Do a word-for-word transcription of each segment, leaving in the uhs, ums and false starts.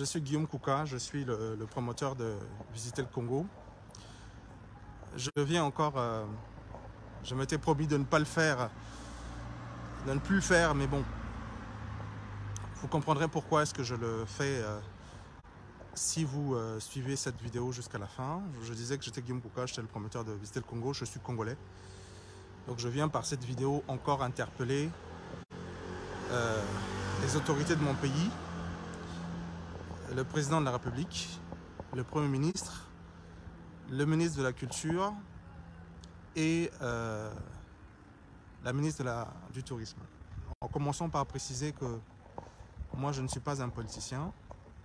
Je suis Guillaume Kouka, je suis le, le promoteur de Visiter le Congo. Je viens encore, euh, je m'étais promis de ne pas le faire, de ne plus le faire, mais bon, vous comprendrez pourquoi est-ce que je le fais euh, si vous euh, suivez cette vidéo jusqu'à la fin. Je disais que j'étais Guillaume Kouka, j'étais le promoteur de Visiter le Congo, je suis congolais. Donc je viens par cette vidéo encore interpeller euh, les autorités de mon pays, le président de la République, le Premier ministre, le ministre de la Culture et euh, la ministre de la, du Tourisme. En commençant par préciser que moi je ne suis pas un politicien,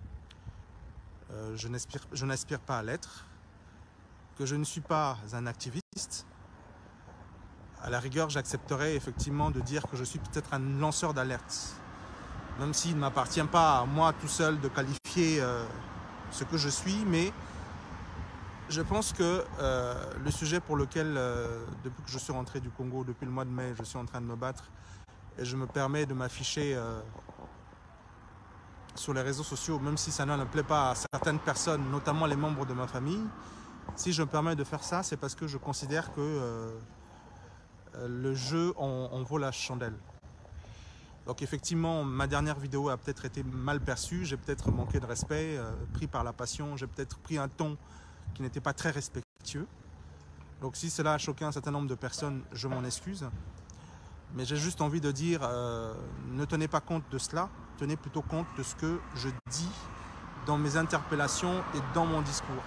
euh, je n'aspire pas à l'être, que je ne suis pas un activiste. À la rigueur, j'accepterais effectivement de dire que je suis peut-être un lanceur d'alerte, même s'il ne m'appartient pas à moi tout seul de qualifier euh, ce que je suis, mais je pense que euh, le sujet pour lequel, euh, depuis que je suis rentré du Congo, depuis le mois de mai, je suis en train de me battre et je me permets de m'afficher euh, sur les réseaux sociaux, même si ça ne plaît pas à certaines personnes, notamment les membres de ma famille. Si je me permets de faire ça, c'est parce que je considère que euh, le jeu en, en vaut la chandelle. Donc effectivement, ma dernière vidéo a peut-être été mal perçue, j'ai peut-être manqué de respect, euh, pris par la passion, j'ai peut-être pris un ton qui n'était pas très respectueux. Donc si cela a choqué un certain nombre de personnes, je m'en excuse. Mais j'ai juste envie de dire, euh, ne tenez pas compte de cela, tenez plutôt compte de ce que je dis dans mes interpellations et dans mon discours.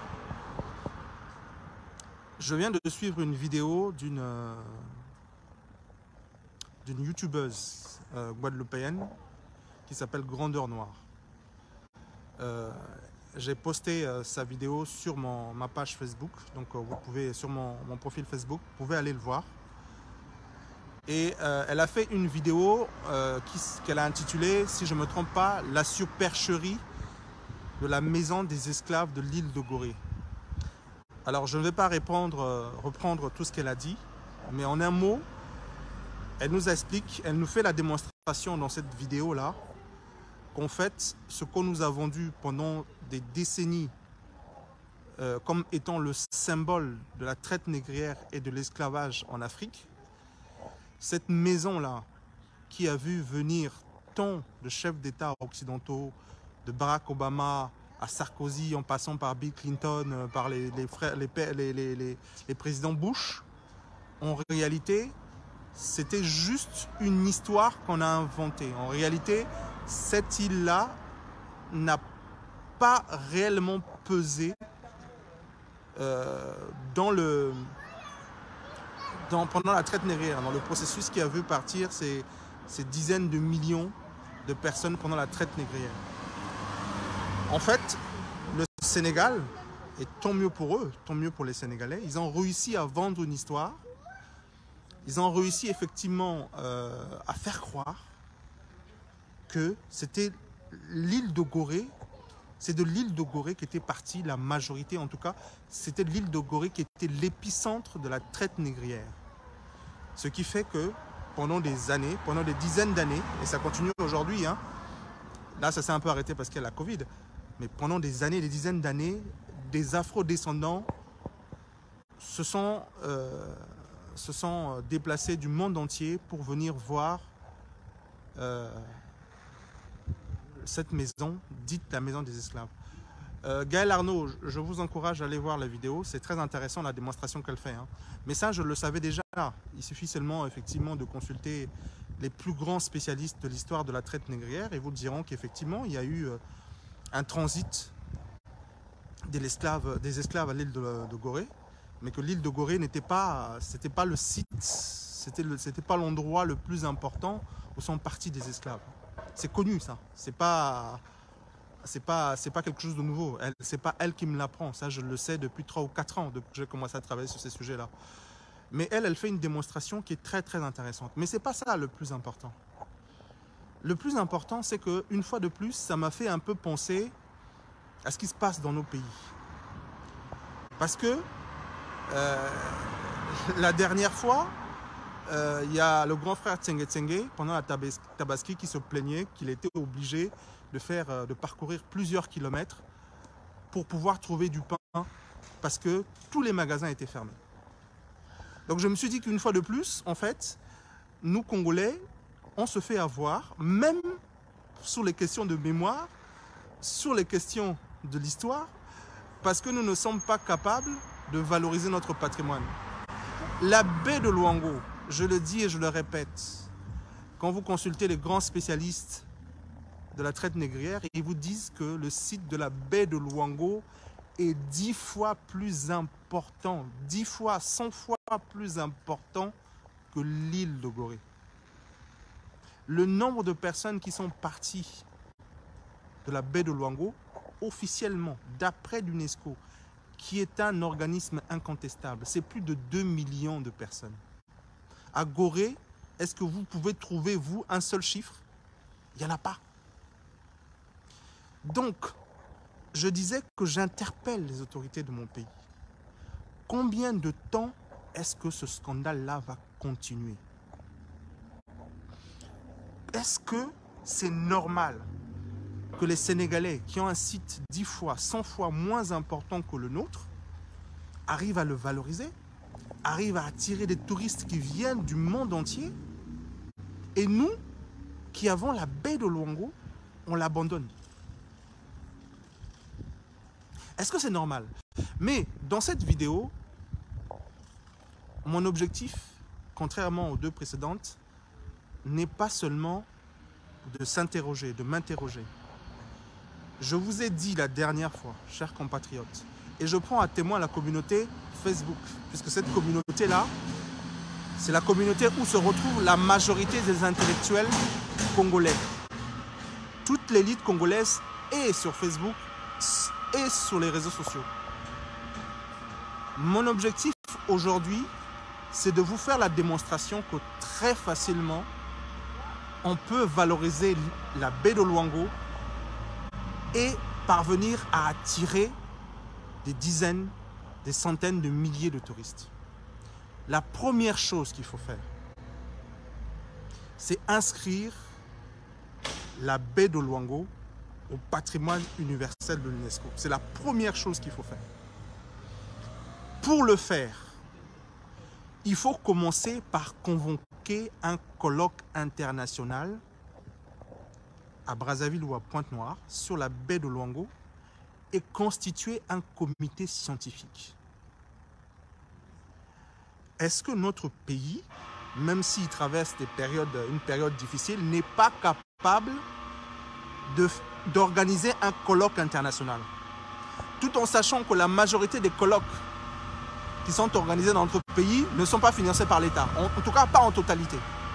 Je viens de suivre une vidéo d'une euh, d'une youtubeuse euh, guadeloupéenne qui s'appelle Grandeur Noire. Euh, J'ai posté euh, sa vidéo sur mon, ma page Facebook, donc euh, vous pouvez, sur mon, mon profil Facebook, vous pouvez aller le voir. Et euh, elle a fait une vidéo euh, qu'elle a intitulée, si je ne me trompe pas, la supercherie de la maison des esclaves de l'île de Gorée. Alors je ne vais pas répondre, euh, reprendre tout ce qu'elle a dit, mais en un mot, elle nous explique, elle nous fait la démonstration dans cette vidéo-là, qu'en fait, ce qu'on nous a vendu pendant des décennies euh, comme étant le symbole de la traite négrière et de l'esclavage en Afrique, cette maison-là, qui a vu venir tant de chefs d'État occidentaux, de Barack Obama à Sarkozy, en passant par Bill Clinton, par les, les, frères, les, les, les, les, les présidents Bush, en réalité, c'était juste une histoire qu'on a inventée. En réalité, cette île-là n'a pas réellement pesé euh, dans le, dans, pendant la traite négrière, dans le processus qui a vu partir ces, ces dizaines de millions de personnes pendant la traite négrière. En fait, le Sénégal, et tant mieux pour eux, tant mieux pour les Sénégalais, ils ont réussi à vendre une histoire. Ils ont réussi effectivement euh, à faire croire que c'était l'île de Gorée, c'est de l'île de Gorée qu'était partie la majorité, en tout cas, c'était l'île de Gorée qui était l'épicentre de la traite négrière. Ce qui fait que pendant des années, pendant des dizaines d'années, et ça continue aujourd'hui, hein, là ça s'est un peu arrêté parce qu'il y a la Covid, mais pendant des années, des dizaines d'années, des afro-descendants se sont... Euh, se sont déplacés du monde entier pour venir voir euh, cette maison, dite la maison des esclaves. Euh, Gaël Arnaud, je vous encourage à aller voir la vidéo, c'est très intéressant la démonstration qu'elle fait. Hein. Mais ça, je le savais déjà, il suffit seulement effectivement de consulter les plus grands spécialistes de l'histoire de la traite négrière et vous diront qu'effectivement, il y a eu euh, un transit des esclaves, des esclaves à l'île de, de Gorée, mais que l'île de Gorée n'était pas, c'était pas le site, c'était le, c'était pas l'endroit le plus important où sont partis des esclaves. C'est connu ça, c'est pas, c'est pas, c'est pas quelque chose de nouveau. Elle, c'est pas elle qui me l'apprend, ça je le sais depuis trois ou quatre ans depuis que j'ai commencé à travailler sur ces sujets-là. Mais elle, elle fait une démonstration qui est très très intéressante. Mais c'est pas ça le plus important. Le plus important, c'est que une fois de plus, ça m'a fait un peu penser à ce qui se passe dans nos pays, parce que Euh, la dernière fois, il euh, y a le grand frère Tsenge Tsenge, pendant la Tabaski, qui se plaignait qu'il était obligé de, faire, de parcourir plusieurs kilomètres pour pouvoir trouver du pain parce que tous les magasins étaient fermés. Donc je me suis dit qu'une fois de plus, en fait, nous Congolais, on se fait avoir, même sur les questions de mémoire, sur les questions de l'histoire, parce que nous ne sommes pas capables de valoriser notre patrimoine. La baie de Luango, je le dis et je le répète, quand vous consultez les grands spécialistes de la traite négrière, ils vous disent que le site de la baie de Luango est dix fois plus important, dix fois, cent fois plus important que l'île de Gorée. Le nombre de personnes qui sont parties de la baie de Luango, officiellement, d'après l'UNESCO, qui est un organisme incontestable, c'est plus de deux millions de personnes. À Gorée, est-ce que vous pouvez trouver, vous, un seul chiffre? Il n'y en a pas. Donc, je disais que j'interpelle les autorités de mon pays. Combien de temps est-ce que ce scandale-là va continuer? Est-ce que c'est normal que les Sénégalais, qui ont un site dix fois, cent fois moins important que le nôtre, arrivent à le valoriser, arrivent à attirer des touristes qui viennent du monde entier, et nous, qui avons la baie de Luango, on l'abandonne? Est-ce que c'est normal? Mais dans cette vidéo, mon objectif, contrairement aux deux précédentes, n'est pas seulement de s'interroger, de m'interroger. Je vous ai dit la dernière fois, chers compatriotes, et je prends à témoin la communauté Facebook, puisque cette communauté-là, c'est la communauté où se retrouve la majorité des intellectuels congolais. Toute l'élite congolaise est sur Facebook et sur les réseaux sociaux. Mon objectif aujourd'hui, c'est de vous faire la démonstration que très facilement, on peut valoriser la baie de Luango et parvenir à attirer des dizaines, des centaines de milliers de touristes. La première chose qu'il faut faire, c'est inscrire la baie de Luango au patrimoine universel de l'UNESCO. C'est la première chose qu'il faut faire. Pour le faire, il faut commencer par convoquer un colloque international à Brazzaville ou à Pointe-Noire sur la baie de Luango et constituer un comité scientifique. Est-ce que notre pays, même s'il traverse des périodes, une période difficile, n'est pas capable d'organiser un colloque international? Tout en sachant que la majorité des colloques qui sont organisés dans notre pays ne sont pas financés par l'État, en, en tout cas pas en totalité.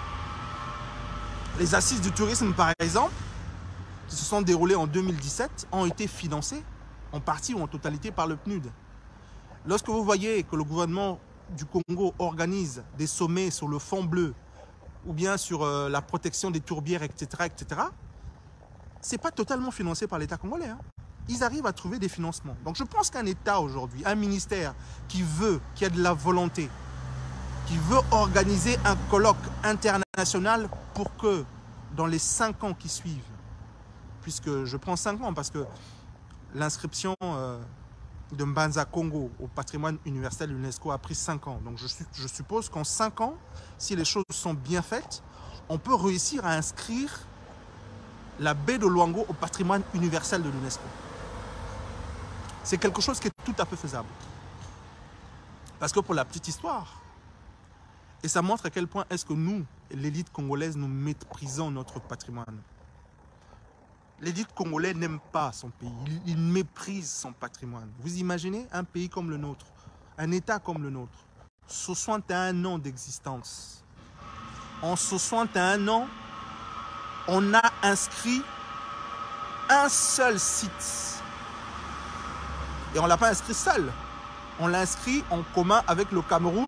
Les assises du tourisme, par exemple, qui se sont déroulées en deux mille dix-sept, ont été financées en partie ou en totalité par le P N U D. Lorsque vous voyez que le gouvernement du Congo organise des sommets sur le fond bleu ou bien sur euh, la protection des tourbières, et cetera, et cetera, ce n'est pas totalement financé par l'État congolais, hein. Ils arrivent à trouver des financements. Donc je pense qu'un État aujourd'hui, un ministère qui veut, qui a de la volonté, qui veut organiser un colloque international pour que dans les cinq ans qui suivent, puisque je prends cinq ans parce que l'inscription euh, de Mbanza Congo au patrimoine universel de l'UNESCO a pris cinq ans. Donc je, je suppose qu'en cinq ans, si les choses sont bien faites, on peut réussir à inscrire la baie de Luango au patrimoine universel de l'UNESCO. C'est quelque chose qui est tout à fait faisable. Parce que pour la petite histoire, et ça montre à quel point est-ce que nous, l'élite congolaise, nous méprisons notre patrimoine. L'élite congolaise n'aime pas son pays, il, il méprise son patrimoine. Vous imaginez un pays comme le nôtre, un État comme le nôtre, soixante et un ans d'existence. En soixante et un ans, on a inscrit un seul site. Et on ne l'a pas inscrit seul. On l'a inscrit en commun avec le Cameroun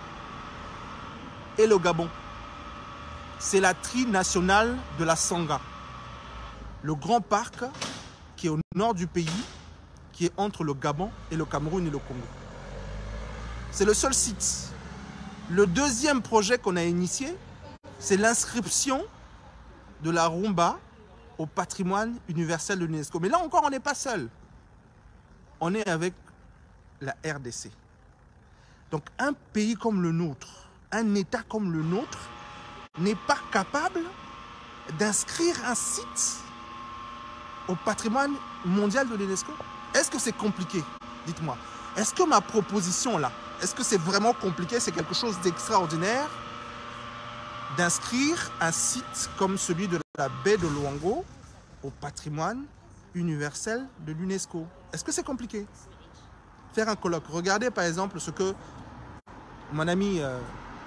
et le Gabon. C'est la trinationale de la Sangha. Le grand parc qui est au nord du pays, qui est entre le Gabon et le Cameroun et le Congo. C'est le seul site. Le deuxième projet qu'on a initié, c'est l'inscription de la rumba au patrimoine universel de l'UNESCO. Mais là encore, on n'est pas seul. On est avec la R D C. Donc un pays comme le nôtre, un État comme le nôtre, n'est pas capable d'inscrire un site au patrimoine mondial de l'UNESCO. Est-ce que c'est compliqué? Dites-moi. Est-ce que ma proposition là, est-ce que c'est vraiment compliqué? C'est quelque chose d'extraordinaire d'inscrire un site comme celui de la baie de Luango au patrimoine universel de l'UNESCO. Est-ce que c'est compliqué? Faire un colloque. Regardez par exemple ce que mon ami euh,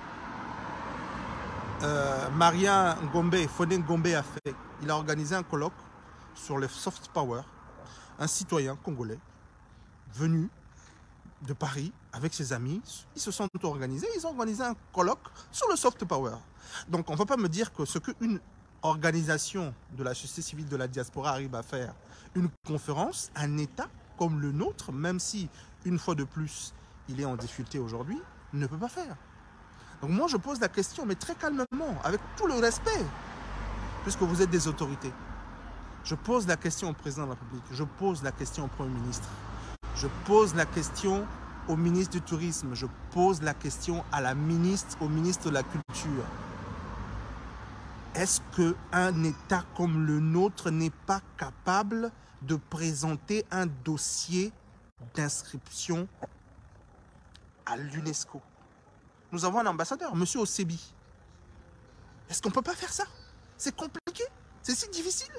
euh, Marien Ngombe, Foné Ngombe a fait. Il a organisé un colloque sur le soft power. Un citoyen congolais venu de Paris avec ses amis, ils se sont organisés, ils ont organisé un colloque sur le soft power. Donc on ne va pas me dire que ce qu'une organisation de la société civile de la diaspora arrive à faire, une conférence, un État comme le nôtre, même si une fois de plus il est en difficulté aujourd'hui, ne peut pas faire. Donc moi je pose la question, mais très calmement, avec tout le respect, puisque vous êtes des autorités. Je pose la question au président de la République, je pose la question au Premier ministre, je pose la question au ministre du Tourisme, je pose la question à la ministre, au ministre de la Culture. Est-ce qu'un État comme le nôtre n'est pas capable de présenter un dossier d'inscription à l'UNESCO? Nous avons un ambassadeur, M. Osebi. Est-ce qu'on ne peut pas faire ça? C'est compliqué, c'est si difficile.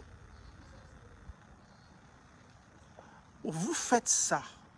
Vous faites ça,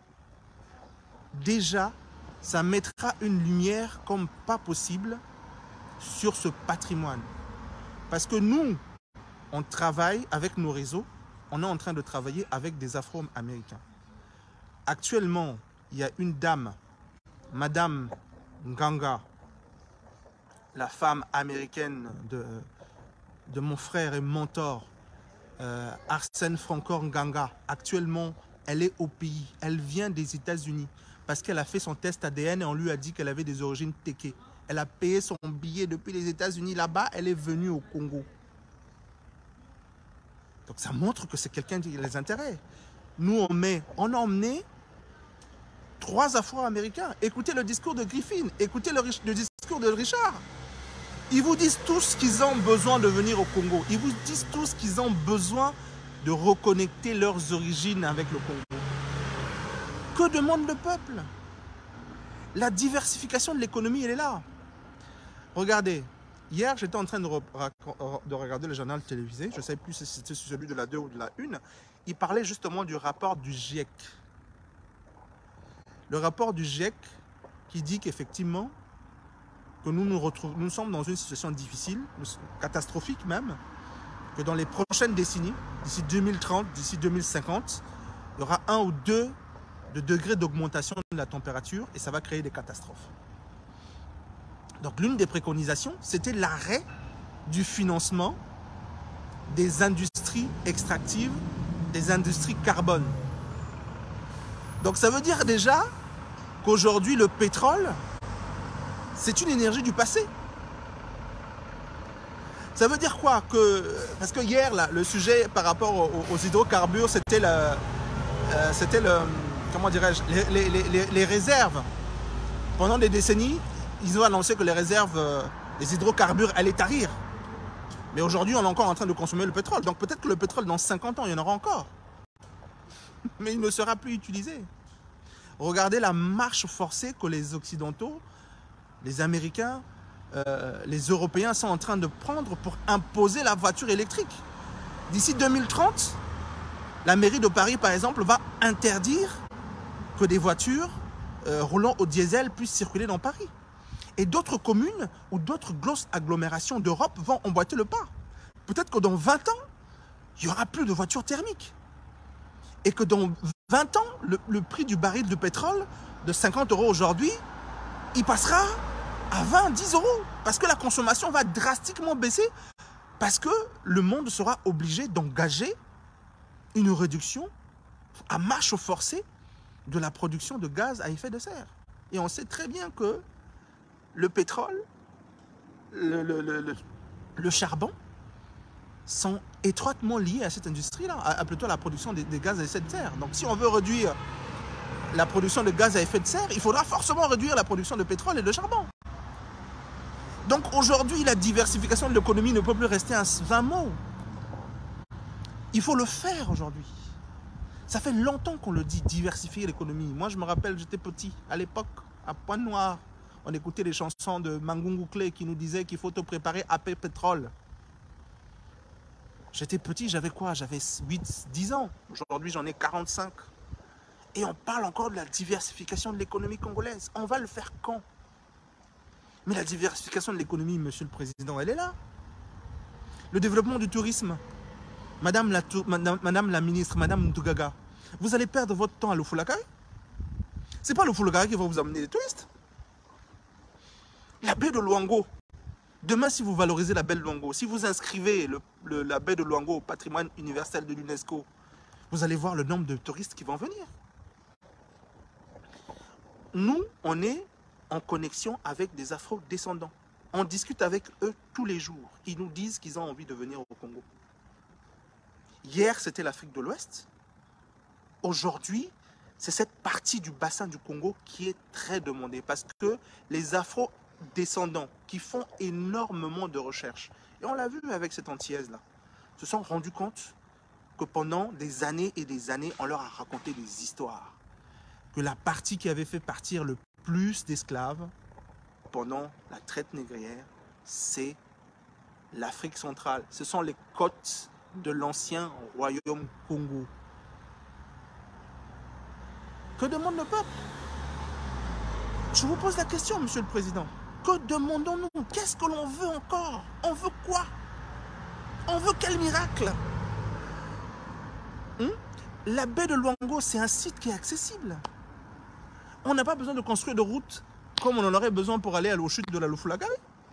déjà, ça mettra une lumière comme pas possible sur ce patrimoine. Parce que nous, on travaille avec nos réseaux, on est en train de travailler avec des Afro-Américains. Actuellement, il y a une dame, Madame Nganga, la femme américaine de, de mon frère et mentor, euh, Arsène Francoeur Nganga. Actuellement, elle est au pays, elle vient des États-Unis parce qu'elle a fait son test A D N et on lui a dit qu'elle avait des origines téké. Elle a payé son billet depuis les États-Unis là-bas, elle est venue au Congo. Donc ça montre que c'est quelqu'un qui a les intérêts. Nous, on, met, on a emmené trois Afro-Américains. Écoutez le discours de Griffin, écoutez le, le discours de Richard. Ils vous disent tous qu'ils ont besoin de venir au Congo. Ils vous disent tous qu'ils ont besoin de reconnecter leurs origines avec le Congo. Que demande le peuple? La diversification de l'économie, elle est là. Regardez, hier j'étais en train de, re de regarder le journal télévisé, je ne sais plus si c'était celui de la deux ou de la une, il parlait justement du rapport du GIEC. Le rapport du GIEC qui dit qu'effectivement, que nous nous, retrouvons, nous sommes dans une situation difficile, catastrophique même, que dans les prochaines décennies, d'ici deux mille trente, d'ici deux mille cinquante, il y aura un ou deux de degrés d'augmentation de la température et ça va créer des catastrophes. Donc l'une des préconisations, c'était l'arrêt du financement des industries extractives, des industries carbone. Donc ça veut dire déjà qu'aujourd'hui le pétrole, c'est une énergie du passé. Ça veut dire quoi que, parce que hier, là, le sujet par rapport aux, aux hydrocarbures, c'était le, euh, c'était le, comment dirais-je, les, les, les, les réserves. Pendant des décennies, ils ont annoncé que les réserves, euh, les hydrocarbures allaient tarir. Mais aujourd'hui, on est encore en train de consommer le pétrole. Donc peut-être que le pétrole, dans cinquante ans, il y en aura encore. Mais il ne sera plus utilisé. Regardez la marche forcée que les Occidentaux, les Américains, Euh, les Européens sont en train de prendre pour imposer la voiture électrique. D'ici deux mille trente, la mairie de Paris, par exemple, va interdire que des voitures euh, roulant au diesel puissent circuler dans Paris. Et d'autres communes ou d'autres grosses agglomérations d'Europe vont emboîter le pas. Peut-être que dans vingt ans, il n'y aura plus de voitures thermiques. Et que dans vingt ans, le, le prix du baril de pétrole de cinquante euros aujourd'hui, il passera à vingt, dix euros, parce que la consommation va drastiquement baisser, parce que le monde sera obligé d'engager une réduction à marche forcée de la production de gaz à effet de serre. Et on sait très bien que le pétrole, le, le, le, le, le charbon sont étroitement lié à cette industrie-là, à, à plutôt à la production des, des gaz à effet de serre. Donc si on veut réduire la production de gaz à effet de serre, il faudra forcément réduire la production de pétrole et de charbon. Donc aujourd'hui, la diversification de l'économie ne peut plus rester un vain mot. Il faut le faire aujourd'hui. Ça fait longtemps qu'on le dit, diversifier l'économie. Moi, je me rappelle, j'étais petit, à l'époque, à Pointe-Noire, on écoutait les chansons de Mangungu Clé qui nous disaient qu'il faut te préparer à paix pétrole. J'étais petit, j'avais quoi? J'avais huit, dix ans. Aujourd'hui, j'en ai quarante-cinq. Et on parle encore de la diversification de l'économie congolaise. On va le faire quand? Mais la diversification de l'économie, Monsieur le Président, elle est là. Le développement du tourisme. Madame la, Madame, Madame la ministre, Madame Ntougaga, vous allez perdre votre temps à l'Ofulakari. Ce n'est pas l'Ofulakari qui va vous amener des touristes. La baie de Luango. Demain, si vous valorisez la baie de Luango, si vous inscrivez le, le, la baie de Luango au patrimoine universel de l'UNESCO, vous allez voir le nombre de touristes qui vont venir. Nous, on est en connexion avec des Afro-descendants. On discute avec eux tous les jours. Ils nous disent qu'ils ont envie de venir au Congo. Hier, c'était l'Afrique de l'Ouest. Aujourd'hui, c'est cette partie du bassin du Congo qui est très demandée parce que les Afro-descendants qui font énormément de recherches, et on l'a vu avec cette antillaise-là, se sont rendus compte que pendant des années et des années, on leur a raconté des histoires. Que la partie qui avait fait partir le plus d'esclaves pendant la traite négrière, c'est l'Afrique centrale. Ce sont les côtes de l'ancien royaume Congo. Que demande le peuple? Je vous pose la question, Monsieur le Président. Que demandons-nous? Qu'est-ce que l'on veut encore? On veut quoi? On veut quel miracle? Hum? La baie de Luango, c'est un site qui est accessible. On n'a pas besoin de construire de route comme on en aurait besoin pour aller aux chutes de la Lufulagari.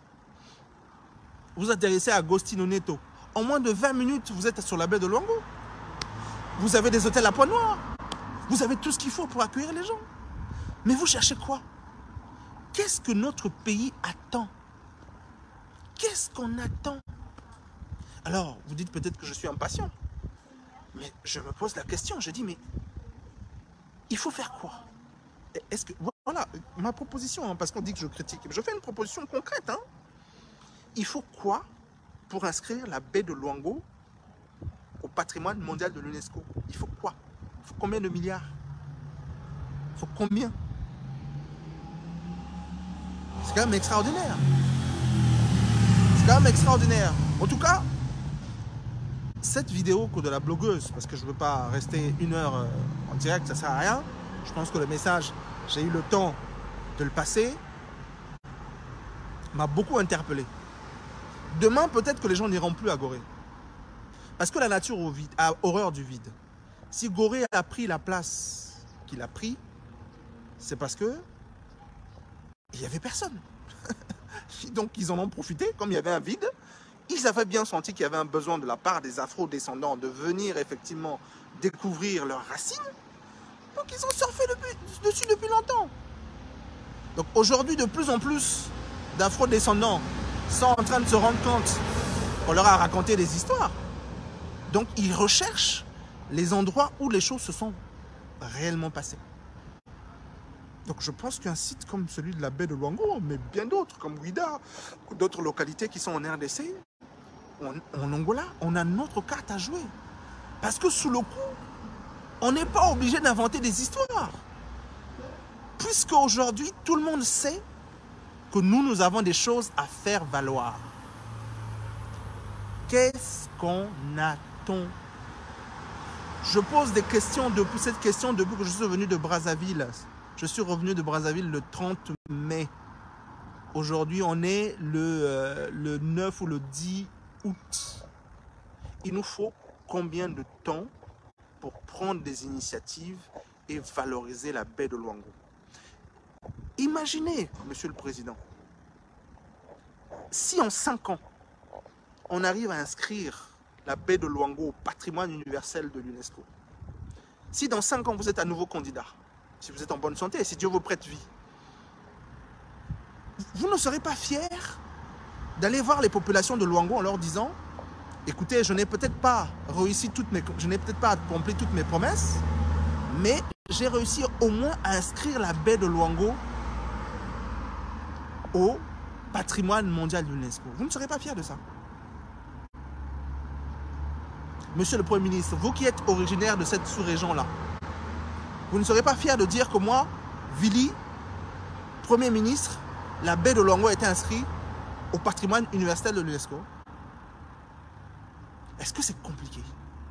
Vous atterrissez à Agostino Neto. En moins de vingt minutes, vous êtes sur la baie de Luango. Vous avez des hôtels à Pointe-Noire. Vous avez tout ce qu'il faut pour accueillir les gens. Mais vous cherchez quoi? Qu'est-ce que notre pays attend? Qu'est-ce qu'on attend? Alors, vous dites peut-être que je suis impatient. Mais je me pose la question. Je dis, mais il faut faire quoi? Est-ce que, voilà, ma proposition, hein, parce qu'on dit que je critique. Je fais une proposition concrète. Hein. Il faut quoi pour inscrire la baie de Luango au patrimoine mondial de l'UNESCO? Il faut quoi? Il faut combien de milliards? Il faut combien? C'est quand même extraordinaire. C'est quand même extraordinaire. En tout cas, cette vidéo de la blogueuse, parce que je ne veux pas rester une heure en direct, ça ne sert à rien. Je pense que le message, j'ai eu le temps de le passer, m'a beaucoup interpellé. Demain, peut-être que les gens n'iront plus à Gorée. Parce que la nature a horreur du vide. Si Gorée a pris la place qu'il a pris, c'est parce que il n'y avait personne. Donc, ils en ont profité, comme il y avait un vide. Ils avaient bien senti qu'il y avait un besoin de la part des Afro-descendants de venir effectivement découvrir leurs racines. Donc, ils ont surfé depuis, dessus depuis longtemps. Donc, aujourd'hui, de plus en plus d'Afro-descendants sont en train de se rendre compte qu'on leur a raconté des histoires. Donc, ils recherchent les endroits où les choses se sont réellement passées. Donc, je pense qu'un site comme celui de la baie de Luango, mais bien d'autres, comme Ouida, ou d'autres localités qui sont en R D C, en, en Angola, on a notre carte à jouer. Parce que sous le coup, on n'est pas obligé d'inventer des histoires. Puisque aujourd'hui, tout le monde sait que nous, nous avons des choses à faire valoir. Qu'est-ce qu'on attend? Je pose des questions depuis cette question depuis que je suis revenu de Brazzaville. Je suis revenu de Brazzaville le trente mai. Aujourd'hui, on est le, euh, le neuf ou le dix août. Il nous faut combien de temps pour prendre des initiatives et valoriser la baie de Luango? Imaginez, Monsieur le Président, si en cinq ans, on arrive à inscrire la baie de Luango au patrimoine universel de l'UNESCO. Si dans cinq ans, vous êtes à nouveau candidat, si vous êtes en bonne santé, si Dieu vous prête vie, vous ne serez pas fier d'aller voir les populations de Luango en leur disant écoutez, je n'ai peut-être pas réussi toutes mes, je n'ai peut-être pas accompli toutes mes promesses, mais j'ai réussi au moins à inscrire la baie de Luango au patrimoine mondial de l'UNESCO. Vous ne serez pas fiers de ça. Monsieur le Premier ministre, vous qui êtes originaire de cette sous-région-là, vous ne serez pas fier de dire que moi, Vili, Premier ministre, la baie de Luango a été inscrite au patrimoine universel de l'UNESCO. Est-ce que c'est compliqué?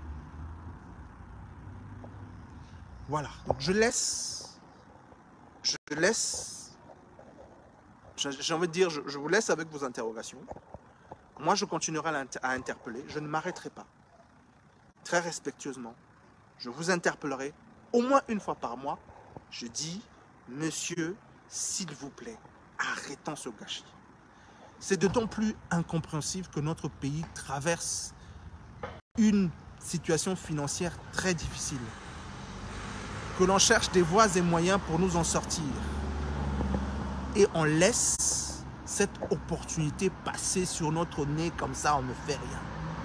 Voilà, donc je laisse, je laisse, j'ai envie de dire, je, je vous laisse avec vos interrogations. Moi, je continuerai à, à interpeller, je ne m'arrêterai pas. Très respectueusement, je vous interpellerai au moins une fois par mois. Je dis, monsieur, s'il vous plaît, arrêtons ce gâchis. C'est d'autant plus incompréhensible que notre pays traverse une situation financière très difficile, que l'on cherche des voies et moyens pour nous en sortir. Et on laisse cette opportunité passer sur notre nez comme ça, on ne fait rien.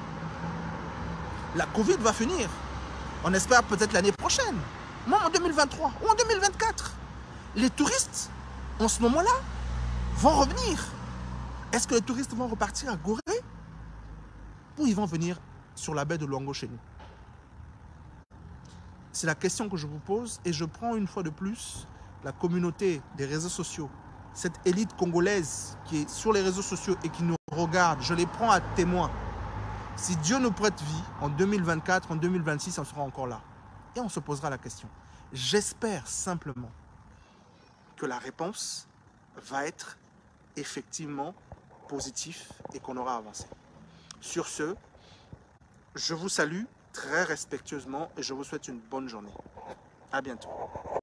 La Covid va finir. On espère peut-être l'année prochaine. Moi, en deux mille vingt-trois ou en deux mille vingt-quatre. Les touristes, en ce moment-là, vont revenir. Est-ce que les touristes vont repartir à Gorée ou ils vont venir sur la baie de Luango chez nous? C'est la question que je vous pose et je prends une fois de plus la communauté des réseaux sociaux, cette élite congolaise qui est sur les réseaux sociaux et qui nous regarde, je les prends à témoin. Si Dieu nous prête vie, en deux mille vingt-quatre, en deux mille vingt-six, on sera encore là. Et on se posera la question. J'espère simplement que la réponse va être effectivement positive et qu'on aura avancé. Sur ce, je vous salue très respectueusement et je vous souhaite une bonne journée. À bientôt.